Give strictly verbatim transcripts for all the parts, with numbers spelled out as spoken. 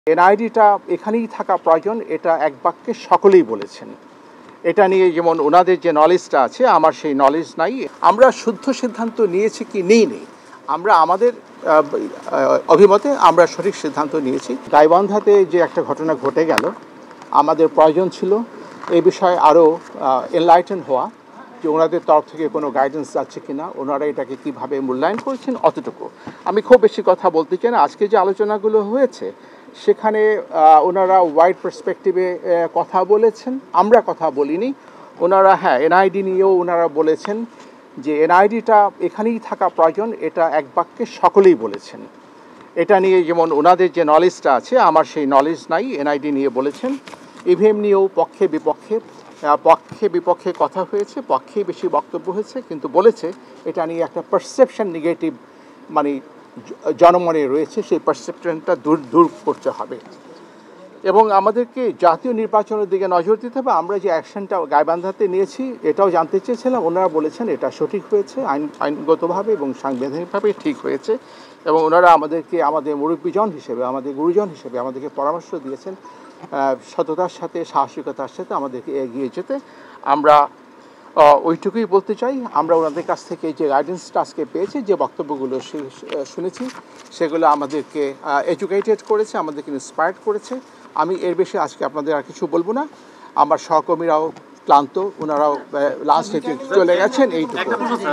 এনআইডিটা এখানেই থাকা প্রয়োজন, এটা এক বাক্যে সকলেই বলেছেন। এটা নিয়ে যেমন ওনাদের যে নলেজটা আছে, আমার সেই নলেজ নাই। আমরা শুদ্ধ সিদ্ধান্ত নিয়েছি কি নিইনি, আমরা আমাদের অভিমতে আমরা সঠিক সিদ্ধান্ত নিয়েছি। গাইবান্ধাতে যে একটা ঘটনা ঘটে গেল, আমাদের প্রয়োজন ছিল এই বিষয়ে আরও এনলাইটেন হওয়া, যে ওনাদের তরফ থেকে কোনো গাইডেন্স যাচ্ছে কিনা, ওনারা এটাকে কীভাবে মূল্যায়ন করছেন, অতটুকু। আমি খুব বেশি কথা বলতে চাই না। আজকে যে আলোচনাগুলো হয়েছে সেখানে ওনারা ওয়াইড পার্সপেক্টিভে কথা বলেছেন, আমরা কথা বলিনি। ওনারা হ্যাঁ এনআইডি নিয়েও ওনারা বলেছেন যে এনআইডিটা এখানেই থাকা প্রয়োজন, এটা এক বাক্যে সকলেই বলেছেন। এটা নিয়ে যেমন ওনাদের যে নলেজটা আছে, আমার সেই নলেজ নাই। এনআইডি নিয়ে বলেছেন। ইভিএম নিয়েও পক্ষে বিপক্ষে পক্ষে বিপক্ষে কথা হয়েছে, পক্ষেই বেশি বক্তব্য হয়েছে, কিন্তু বলেছে এটা নিয়ে একটা পারসেপশন নেগেটিভ মানে জনমনে রয়েছে, সেই পারসেপশনটা দূর দূর করতে হবে এবং আমাদেরকে জাতীয় নির্বাচনের দিকে নজর দিতে হবে। আমরা যে অ্যাকশনটা গাইবান্ধাতে নিয়েছি এটাও জানতে চেয়েছিলাম, ওনারা বলেছেন এটা সঠিক হয়েছে, আইন আইনগতভাবে এবং সাংবিধানিকভাবে ঠিক হয়েছে এবং ওনারা আমাদেরকে আমাদের মুরব্বীজন হিসেবে, আমাদের গুরুজন হিসেবে আমাদেরকে পরামর্শ দিয়েছেন সততার সাথে, সাহসিকতার সাথে আমাদেরকে এগিয়ে যেতে। আমরা ওইটুকুই বলতে চাই। আমরা ওনাদের কাছ থেকে যে গাইডেন্সটা আজকে পেয়েছি, যে বক্তব্যগুলো শুনেছি, সেগুলো আমাদেরকে এডুকেটেড করেছে, আমাদেরকে ইন্সপায়ার্ড করেছে। আমি এর বেশি আজকে আপনাদের আর কিছু বলবো না। আমার সহকর্মীরাও ক্লান্ত, ওনারাও লাঞ্চ থেকে চলে গেছেন। এইটুকু।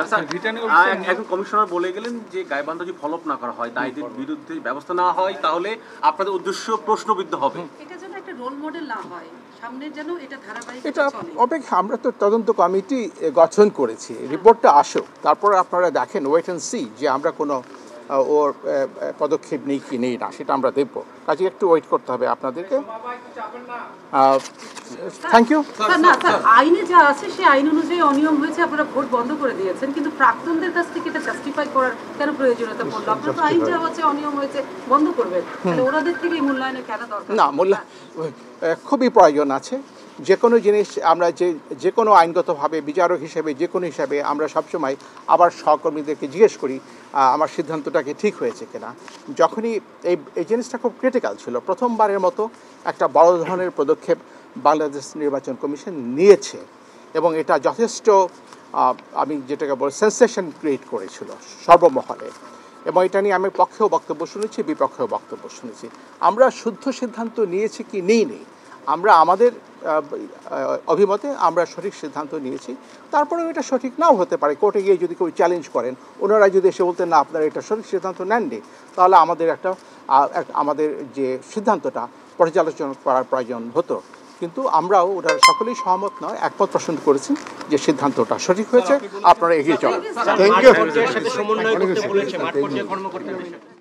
এখন কমিশনার বলে গেলেন যে গাইবান্ধা যদি ফলো আপ না করা হয়, দায়ীদের বিরুদ্ধে ব্যবস্থা না হয়, তাহলে আপনাদের উদ্দেশ্য প্রশ্নবিদ্ধ হবে। এটা যেন একটা রোল মডেল না হয়, সামনে যেন এটা ধারাবাহিক এটা অপেক্ষা। আমরা তো তদন্ত কমিটি গঠন করেছি, রিপোর্টটা আসুক, তারপর আপনারা দেখেন, ওয়েট অ্যান্ড সি যে আমরা কোনো ওর পদক্ষেপ নেই কি নেই না, সেটা আমরা দেখব। কাজে একটু ওয়েট করতে হবে আপনাদেরকে। Thank you. না স্যার, আইনে যা আছে সেই আইন অনুযায়ী অনিয়ম হয়েছে, আপনারা ভোট বন্ধ করে দিয়েছেন, কিন্তু প্রাক্তনদের কাছ থেকে এটা জাস্টিফাই করার কেন প্রয়োজনীয়তা পড়লো? আপনারা তো আইন যা আছে অনিয়ম হয়েছে বন্ধ করবেন, তাহলে ওনাদের থেকে মূল্যায়নের কেন দরকার? না, মূল্যায়ন খুবই প্রয়োজন আছে। যে কোনো জিনিস আমরা যে যে কোনো আইনগতভাবে বিচারক হিসেবে, যে কোনো হিসাবে আমরা সবসময় আবার সহকর্মীদেরকে জিজ্ঞেস করি আমার সিদ্ধান্তটাকে ঠিক হয়েছে কিনা। যখনই এই এই জিনিসটা খুব ক্রিটিক্যাল ছিল, প্রথমবারের মতো একটা বড় ধরনের পদক্ষেপ বাংলাদেশ নির্বাচন কমিশন নিয়েছে এবং এটা যথেষ্ট আমি যেটাকে বলি সেন্সেশন ক্রিয়েট করেছিল সর্বমহলে, এবং এটা নিয়ে আমি পক্ষেও বক্তব্য শুনেছি, বিপক্ষেও বক্তব্য শুনেছি। আমরা শুদ্ধ সিদ্ধান্ত নিয়েছি কি নিইনি, আমরা আমাদের অভিমতে আমরা সঠিক সিদ্ধান্ত নিয়েছি। তারপরেও এটা সঠিক নাও হতে পারে। কোর্টে গিয়ে যদি কেউ চ্যালেঞ্জ করেন, ওনারা যদি এসে বলতেন না আপনারা এটা সঠিক সিদ্ধান্ত নেননি, তাহলে আমাদের একটা আমাদের যে সিদ্ধান্তটা পর্যালোচনা করার প্রয়োজন হতো। কিন্তু আমরাও ওটা সকলেই সহমত নয়, একমত পোষণ করেছি যে সিদ্ধান্তটা সঠিক হয়েছে, আপনারা এগিয়ে চলেন। Thank you.